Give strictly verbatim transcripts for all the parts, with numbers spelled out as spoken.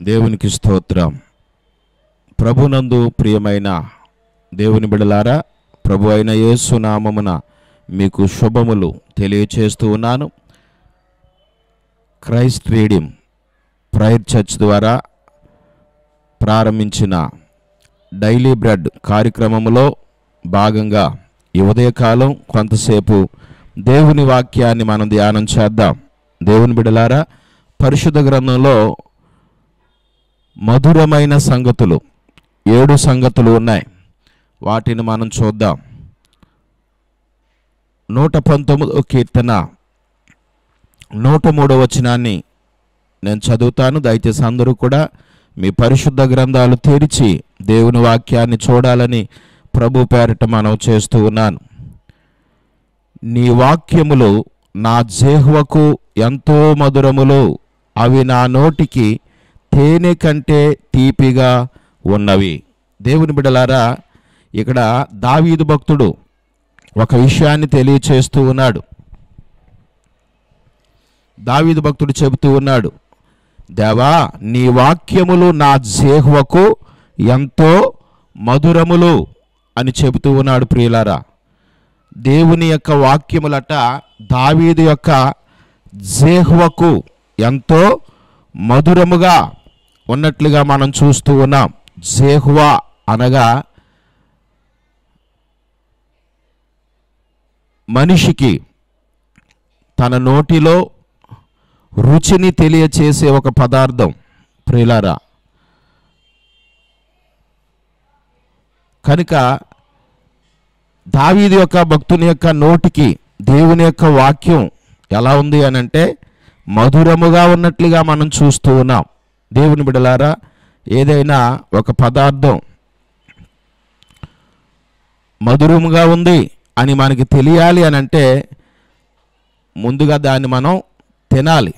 దేవునికి స్తోత్రం. ప్రభునందు ప్రియమైన దేవుని బిడ్డలారా, ప్రభు అయిన యేసు నామమున మీకు శుభములు తెలియచేస్తూ ఉన్నాను. క్రైస్ట్ రీడింగ్ ప్రైర్ చర్చ్ ద్వారా ప్రారంభించిన డైలీ బ్రెడ్ కార్యక్రమంలో భాగంగా ఈ ఉదయకాలం కొంతసేపు దేవుని వాక్యాన్ని మనం ధ్యానం చేద్దాం. దేవుని బిడ్డలారా, పరిశుద్ధ గ్రంథంలో మధురమైన సంగతులు ఏడు సంగతులు ఉన్నాయి. వాటిని మనం చూద్దాం. నూట పంతొమ్మిదో కీర్తన నూట మూడో వచనాన్ని నేను చదువుతాను. దయచేసి అందరూ కూడా మీ పరిశుద్ధ గ్రంథాలు తెరిచి దేవుని వాక్యాన్ని చూడాలని ప్రభు పేరిట మనం చేస్తూ ఉన్నాను. నీ వాక్యములు నా జేహ్వకు ఎంతో మధురములు, అవి నా నోటికి తేనె కంటే తీపిగా ఉన్నవి. దేవుని బిడ్డలారా, ఇక్కడ దావీదు భక్తుడు ఒక విషయాన్ని తెలియచేస్తూ ఉన్నాడు. దావీదు భక్తుడు చెబుతూ ఉన్నాడు, దేవా నీ వాక్యములు నా జేహ్వకు ఎంతో మధురములు అని చెబుతూ ఉన్నాడు. ప్రియులారా, దేవుని యొక్క వాక్యములట దావీదు యొక్క జేహ్వకు ఎంతో మధురముగా ఉన్నట్లుగా మనం చూస్తూ ఉన్నాం. జేహ్వా అనగా మనిషికి తన నోటిలో రుచిని తెలియచేసే ఒక పదార్థం. ప్రియులారా, కనుక దావీదు యొక్క భక్తుని యొక్క నోటికి దేవుని యొక్క వాక్యం ఎలా ఉంది అని అంటే మధురముగా ఉన్నట్లుగా మనం చూస్తూ ఉన్నాం. దేవుని బిడ్డలారా, ఏదైనా ఒక పదార్థం మధురముగా ఉంది అని మనకి తెలియాలి అని అంటే ముందుగా దాన్ని మనం తినాలి.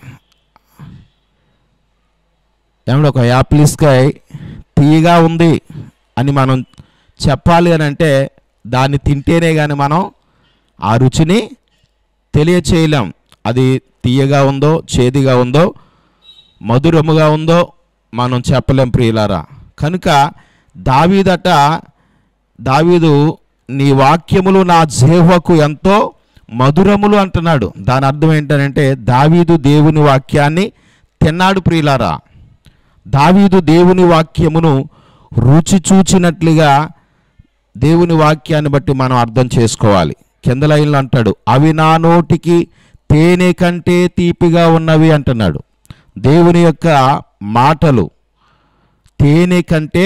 ఏమంటే ఒక యాపిల్స్కాయ తీయగా ఉంది అని మనం చెప్పాలి అని అంటే దాన్ని తింటేనే కానీ మనం ఆ రుచిని తెలియచేయలేం. అది తీయగా ఉందో, చేదుగా ఉందో, మధురముగా ఉందో మనం చెప్పలేం. ప్రియులారా, కనుక దావీదట దావీదు నీ వాక్యములు నా జేహ్వకు ఎంతో మధురములు అంటున్నాడు. దాని అర్థం ఏంటంటే దావీదు దేవుని వాక్యాన్ని తిన్నాడు. ప్రియులారా, దావీదు దేవుని వాక్యమును రుచి చూచినట్లుగా దేవుని వాక్యాన్ని బట్టి మనం అర్థం చేసుకోవాలి. కింద లైన్లో అంటాడు, అవి నా నోటికి తేనె కంటే తీపిగా ఉన్నవి అంటున్నాడు. దేవుని యొక్క మాటలు తేనె కంటే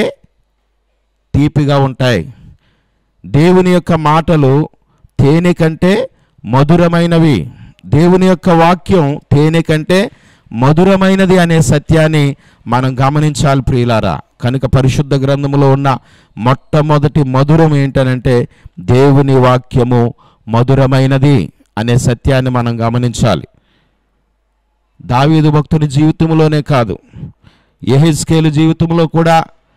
తీపిగా ఉంటాయి. దేవుని యొక్క మాటలు తేనె కంటే మధురమైనవి. దేవుని యొక్క వాక్యం తేనె కంటే మధురమైనది అనే సత్యాన్ని మనం గమనించాలి. ప్రియులారా, కనుక పరిశుద్ధ గ్రంథములో ఉన్న మొట్టమొదటి మధురం ఏంటనంటే దేవుని వాక్యము మధురమైనది అనే సత్యాన్ని మనం గమనించాలి. దావీదు భక్తుని జీవితంలోనే కాదు, యెహెజ్కేలు జీవితంలో కూడా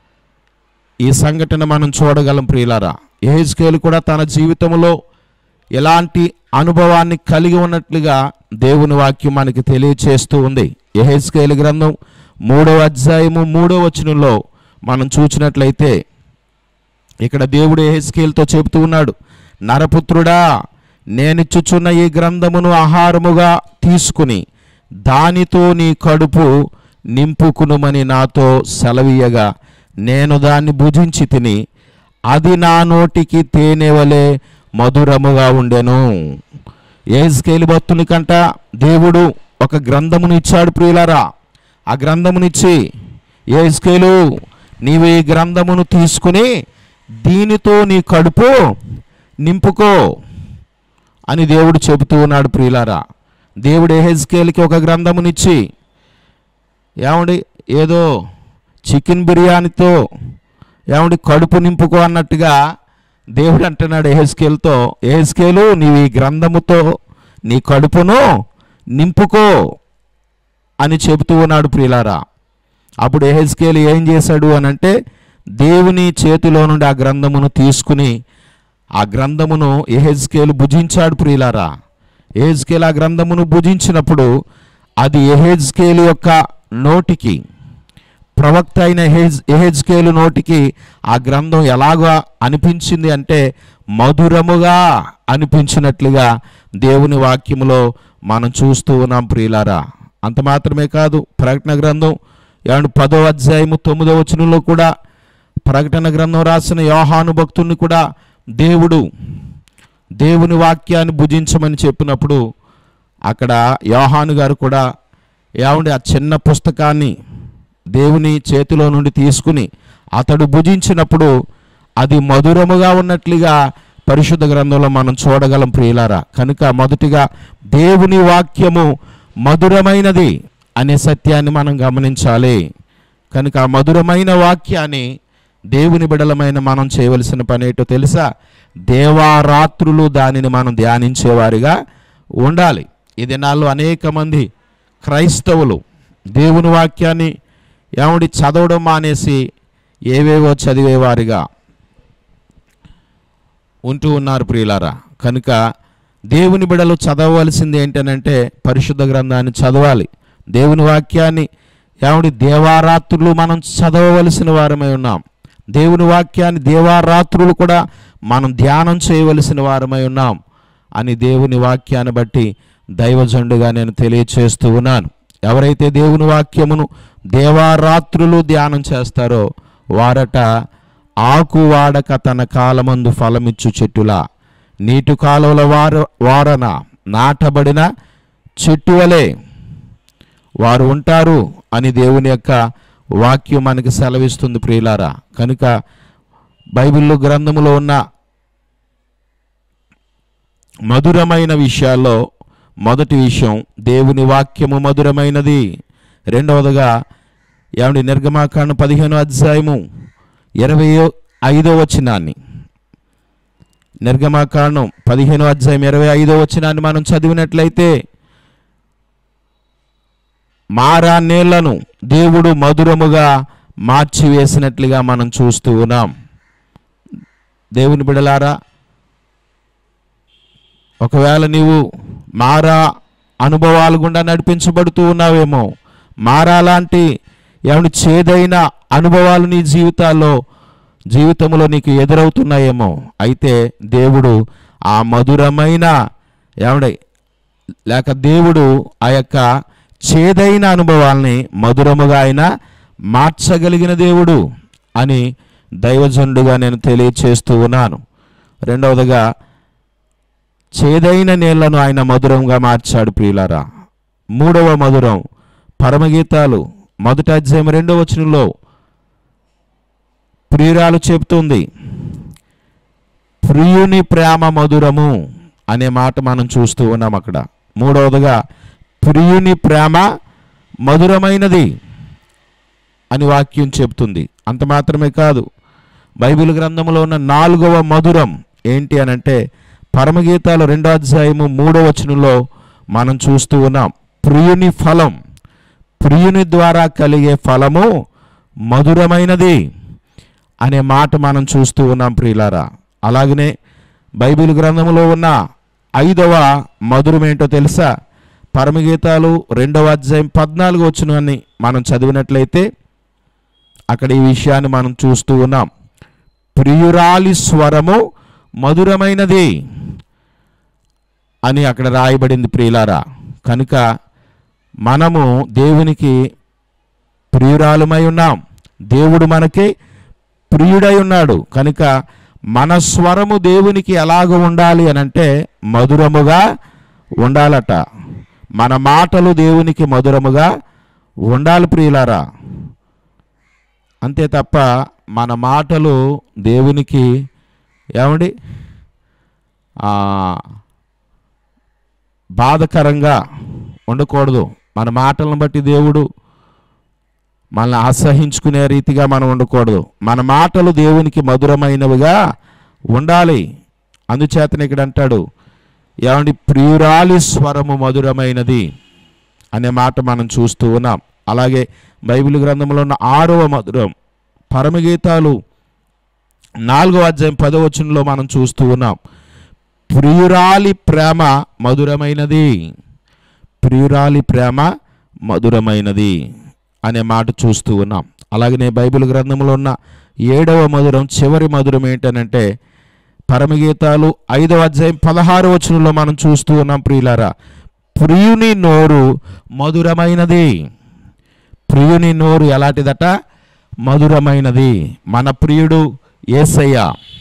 ఈ సంఘటన మనం చూడగలం. ప్రియులారా, యెహెజ్కేలు కూడా తన జీవితంలో ఎలాంటి అనుభవాన్ని కలిగి ఉన్నట్లుగా దేవుని వాక్యం మనకి తెలియచేస్తూ ఉంది. యెహెజ్కేలు గ్రంథం మూడవ అధ్యాయము మూడవ వచనంలో మనం చూసినట్లయితే ఇక్కడ దేవుడు యెహెజ్కేలుతో చెబుతూ ఉన్నాడు, నరపుత్రుడా, నేనిచ్చుచున్న ఈ గ్రంథమును ఆహారముగా తీసుకుని దానితో నీ కడుపు నింపుకునుమని నాతో సెలవీయగా నేను దాన్ని భుజించి తిని అది నా నోటికి తేనె వలె మధురముగా ఉండెను. యెహెజ్కేలు భక్తుని కంట దేవుడు ఒక గ్రంథమును ఇచ్చాడు. ప్రియులారా, ఆ గ్రంథమునిచ్చి యెహెజ్కేలు నీవు ఈ గ్రంథమును తీసుకుని దీనితో నీ కడుపు నింపుకో అని దేవుడు చెబుతూ ఉన్నాడు. ప్రియులారా, దేవుడు యెహెజ్కేలుకి ఒక గ్రంథమునిచ్చి ఏమండి ఏదో చికెన్ బిర్యానీతో ఏమండి కడుపు నింపుకో అన్నట్టుగా దేవుడు అంటున్నాడు యెహెజ్కేలుతో, యెహెజ్కేలు నీవు ఈ గ్రంథముతో నీ కడుపును నింపుకో అని చెబుతూ ఉన్నాడు. ప్రియులారా, అప్పుడు యెహెజ్కేలు ఏం చేశాడు అని అంటే దేవుని చేతిలో నుండి ఆ గ్రంథమును తీసుకుని ఆ గ్రంథమును యెహెజ్కేలు భుజించాడు. ప్రియులారా, యెహెజ్కేలు ఆ గ్రంథమును భుజించినప్పుడు అది యెహెజ్కేలు యొక్క నోటికి ప్రవక్త అయిన ఎహెజ్ ఎహెజ్కేలు నోటికి ఆ గ్రంథం ఎలాగా అనిపించింది అంటే మధురముగా అనిపించినట్లుగా దేవుని వాక్యములో మనం చూస్తూ ఉన్నాం ప్రియులారా. అంత మాత్రమే కాదు, ప్రకటన గ్రంథం ఏమంటే పదో అధ్యాయము తొమ్మిదో వచనంలో కూడా ప్రకటన గ్రంథం రాసిన యోహాను భక్తుని కూడా దేవుడు దేవుని వాక్యాన్ని భుజించమని చెప్పినప్పుడు అక్కడ యోహాను గారు కూడా ఏమండి ఆ చిన్న పుస్తకాన్ని దేవుని చేతిలో నుండి తీసుకుని అతడు భుజించినప్పుడు అది మధురముగా ఉన్నట్లుగా పరిశుద్ధ గ్రంథంలో మనం చూడగలం ప్రియులారా. కనుక మొదటిగా దేవుని వాక్యము మధురమైనది అనే సత్యాన్ని మనం గమనించాలి. కనుక ఆ మధురమైన వాక్యాన్ని దేవుని బిడలమైన మనం చేయవలసిన పని ఏంటో తెలుసా? దేవారాత్రులు దానిని మనం ధ్యానించేవారిగా ఉండాలి. ఈ దినాల్లో అనేక మంది క్రైస్తవులు దేవుని వాక్యాన్ని ఏమిటి చదవడం మానేసి ఏవేవో చదివేవారిగా ఉంటూ ఉన్నారు ప్రియులారా. కనుక దేవుని బిడలు చదవవలసింది ఏంటనంటే పరిశుద్ధ గ్రంథాన్ని చదవాలి. దేవుని వాక్యాన్ని ఏమిటి దేవారాత్రులు మనం చదవవలసిన వారమై ఉన్నాం. దేవుని వాక్యాన్ని దేవారాత్రులు కూడా మనం ధ్యానం చేయవలసిన వారమై ఉన్నాం అని దేవుని వాక్యాన్ని బట్టి దైవజండుగా నేను తెలియచేస్తూ ఉన్నాను. ఎవరైతే దేవుని వాక్యమును దేవారాత్రులు ధ్యానం చేస్తారో వారట ఆకు వాడక తన కాలమందు ఫలమిచ్చు చెట్టులా నీటి కాలువల వార వారన నాటబడిన చెట్టు వలె వారు ఉంటారు అని దేవుని యొక్క వాక్యం మనకి సెలవిస్తుంది ప్రియులారా. కనుక బైబిల్లో గ్రంథములో ఉన్న మధురమైన విషయాల్లో మొదటి విషయం దేవుని వాక్యము మధురమైనది. రెండవదిగా ఏమండి నిర్గమాకాండం పదిహేను అధ్యాయము ఇరవై ఐదో వచనాన్ని నిర్గమాకాండం పదిహేను అధ్యాయం ఇరవై ఐదో వచనాన్ని మనం చదివినట్లయితే మారా నీళ్లను దేవుడు మధురముగా మార్చివేసినట్లుగా మనం చూస్తూ ఉన్నాం. దేవుని బిడలారా, ఒకవేళ నీవు మారా అనుభవాలు గుండా నడిపించబడుతూ ఉన్నావేమో, మారా లాంటి ఏమైనా చేదైన అనుభవాలు నీ జీవితాల్లో జీవితంలో నీకు ఎదురవుతున్నాయేమో, అయితే దేవుడు ఆ మధురమైన ఏమండే లేక దేవుడు ఆ యొక్క చేదైన అనుభవాల్ని మధురముగా ఆయన మార్చగలిగిన దేవుడు అని దైవజనుడుగా నేను తెలియచేస్తూ ఉన్నాను. రెండవదిగా చేదైన నీళ్లను ఆయన మధురంగా మార్చాడు ప్రియులారా. మూడవ మధురం పరమగీతాలు మొదటి అధ్యాయం రెండవ వచనంలో ప్రియురాలు చెబుతుంది, ప్రియుని ప్రేమ మధురము అనే మాట మనం చూస్తూ ఉన్నాం అక్కడ. మూడవదిగా ప్రియుని ప్రేమ మధురమైనది అని వాక్యం చెబుతుంది. అంత మాత్రమే కాదు, బైబిల్ గ్రంథంలో ఉన్న నాలుగవ మధురం ఏంటి అనంటే పరమగీతాలు రెండో అధ్యాయము మూడో వచనంలో మనం చూస్తూ ఉన్నాం, ప్రియుని ఫలం, ప్రియుని ద్వారా కలిగే ఫలము మధురమైనది అనే మాట మనం చూస్తూ ఉన్నాం ప్రియులారా. అలాగనే బైబిల్ గ్రంథంలో ఉన్న ఐదవ మధురం ఏంటో తెలుసా? పరమగీతాలు రెండవ అధ్యాయం పద్నాలుగు వచనాన్ని మనం చదివినట్లయితే అక్కడ ఈ విషయాన్ని మనం చూస్తూ ఉన్నాం, ప్రియురాలి స్వరము మధురమైనది అని అక్కడ రాయబడింది ప్రియులారా. కనుక మనము దేవునికి ప్రియురాలుమై ఉన్నాం, దేవుడు మనకి ప్రియుడై ఉన్నాడు. కనుక మన స్వరము దేవునికి ఎలాగ ఉండాలి అనంటే మధురముగా ఉండాలట. మన మాటలు దేవునికి మధురముగా ఉండాలి ప్రియులారా. అంతే తప్ప మన మాటలు దేవునికి ఏమండి బాధకరంగా ఉండకూడదు. మన మాటలను బట్టి దేవుడు మనల్ని అసహించుకునే రీతిగా మనం ఉండకూడదు. మన మాటలు దేవునికి మధురమైనవిగా ఉండాలి. అందుచేతనే ఇక్కడ అంటాడు ఏమండి ప్రియురాలి స్వరము మధురమైనది అనే మాట మనం చూస్తూ ఉన్నాం. అలాగే బైబిల్ గ్రంథంలో ఉన్న ఆరవ మధురం పరమగీతాలు నాలుగవ అధ్యాయం పదవ వచనంలో మనం చూస్తూ ఉన్నాం, ప్రియురాలి ప్రేమ మధురమైనది, ప్రియురాలి ప్రేమ మధురమైనది అనే మాట చూస్తూ ఉన్నాం. అలాగనే బైబిల్ గ్రంథంలో ఉన్న ఏడవ మధురం, చివరి మధురం ఏంటనంటే పరమగీతాలు ఐదవ అధ్యాయం పదహారు వచనంలో మనం చూస్తూ ఉన్నాం. ప్రియులారా, ప్రియుని నోరు మధురమైనది. ప్రియుని నోరు ఎలాంటిదట? మధురమైనది. మన ప్రియుడు యేసయ్య,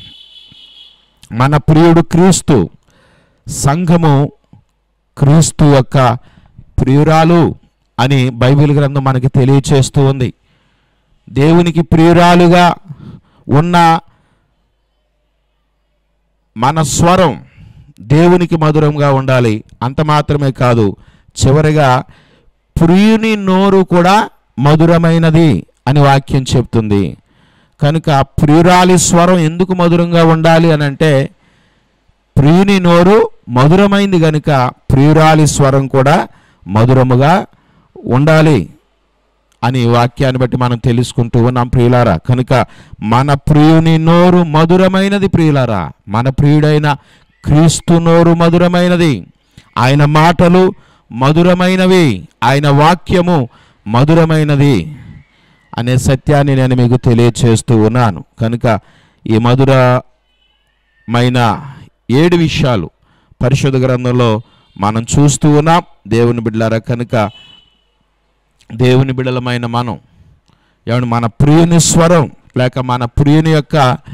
మన ప్రియుడు క్రీస్తు. సంఘము క్రీస్తు యొక్క ప్రియురాలు అని బైబిల్ గ్రంథం మనకి తెలియచేస్తూ ఉంది. దేవునికి ప్రియురాలుగా ఉన్న మన స్వరం దేవునికి మధురంగా ఉండాలి. అంత మాత్రమే కాదు, చివరిగా ప్రియుని నోరు కూడా మధురమైనది అని వాక్యం చెప్తుంది. కనుక ప్రియురాలి స్వరం ఎందుకు మధురంగా ఉండాలి అని అంటే, ప్రియుని నోరు మధురమైంది కనుక ప్రియురాలి స్వరం కూడా మధురముగా ఉండాలి అని వాక్యాన్ని బట్టి మనం తెలుసుకుంటూ ఉన్నాం ప్రియులారా. కనుక మన ప్రియుని నోరు మధురమైనది ప్రియులారా. మన ప్రియుడైన క్రీస్తు నోరు మధురమైనది. ఆయన మాటలు మధురమైనవి, ఆయన వాక్యము మధురమైనది అనే సత్యాన్ని నేను మీకు తెలియచేస్తూ ఉన్నాను. కనుక ఈ మధురమైన ఏడు విషయాలు పరిశుద్ధ గ్రంథంలో మనం చూస్తూ ఉన్నాం దేవుని బిడ్డలారా. కనుక దేవుని బిడ్డలమైన మనం ఏమంటే మన ప్రియుని స్వరం లేక మన ప్రియుని యొక్క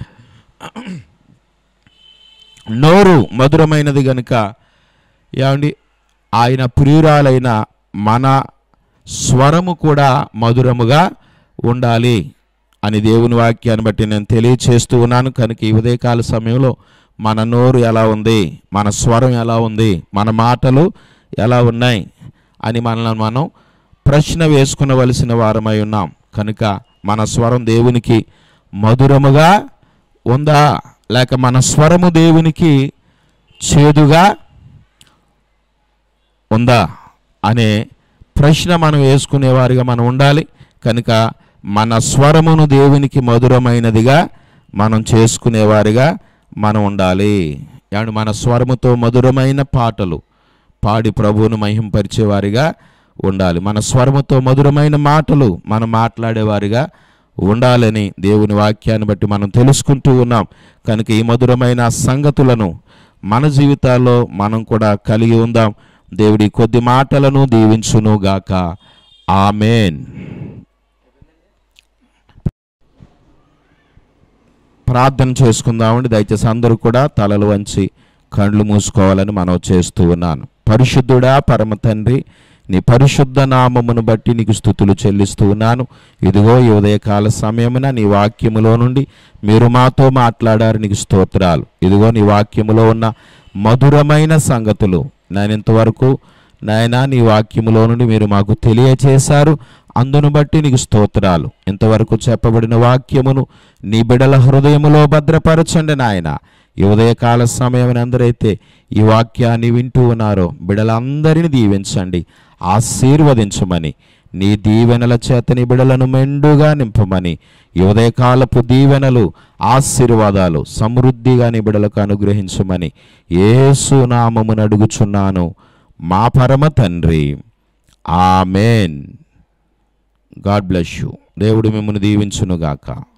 నోరు మధురమైనది కనుక ఏమండి ఆయన ప్రియురాలైన మన స్వరము కూడా మధురముగా ఉండాలి అని దేవుని వాక్యాన్ని బట్టి నేను తెలియచేస్తూ ఉన్నాను. కనుక ఈ ఉదయకాల సమయంలో మన నోరు ఎలా ఉంది, మన స్వరం ఎలా ఉంది, మన మాటలు ఎలా ఉన్నాయి అని మనల్ని మనం ప్రశ్న వేసుకునవలసిన వారమై ఉన్నాం. కనుక మన స్వరం దేవునికి మధురముగా ఉందా, లేక మన స్వరము దేవునికి చేదుగా ఉందా అనే ప్రశ్న మనం వేసుకునేవారిగా మనం ఉండాలి. కనుక మన స్వరమును దేవునికి మధురమైనదిగా మనం చేసుకునేవారిగా మనం ఉండాలి. అంటే మన స్వరముతో మధురమైన పాటలు పాడి ప్రభువును మహింపరిచేవారిగా ఉండాలి. మన స్వరముతో మధురమైన మాటలు మనం మాట్లాడేవారిగా ఉండాలని దేవుని వాక్యాన్ని బట్టి మనం తెలుసుకుంటూ ఉన్నాం. కనుక ఈ మధురమైన సంగతులను మన జీవితాల్లో మనం కూడా కలిగి ఉందాం. దేవుడి కొద్ది మాటలను దీవించును గాక. ఆమేన్. ప్రార్థన చేసుకుందామండి. దయచేసి అందరూ కూడా తలలు వంచి కళ్ళు మూసుకోవాలని మనం చేస్తూ ఉన్నాను. పరిశుద్ధుడా పరమ తండ్రి, నీ పరిశుద్ధ నామమును బట్టి నీకు స్తుతులు చెల్లిస్తూ ఉన్నాను. ఇదిగో ఈ ఉదయకాల సమయమున నీ వాక్యములో నుండి మీరు మాతో మాట్లాడారు, నీకు స్తోత్రాలు. ఇదిగో నీ వాక్యములో ఉన్న మధురమైన సంగతులు నేను ఇంతవరకు నాయనా నీ వాక్యములో నుండి మీరు మాకు తెలియచేశారు. అందును బట్టి నీకు స్తోత్రాలు. ఇంతవరకు చెప్పబడిన వాక్యమును నీ బిడల హృదయములో భద్రపరచండి నాయన. ఈ ఉదయకాల సమయం అందరైతే ఈ వాక్యాన్ని వింటూ ఉన్నారో బిడలందరినీ దీవించండి, ఆశీర్వదించమని, నీ దీవెనల చేత నీ బిడలను మెండుగా నింపమని, ఈ ఉదయకాలపు దీవెనలు ఆశీర్వాదాలు సమృద్ధిగా నీ బిడలకు అనుగ్రహించమని యేసు నామమున అడుగుచున్నాను మా పరమ తండ్రి. ఆమేన్. God bless you. దేవుడు మిమ్మల్ని దీవించునుగాక.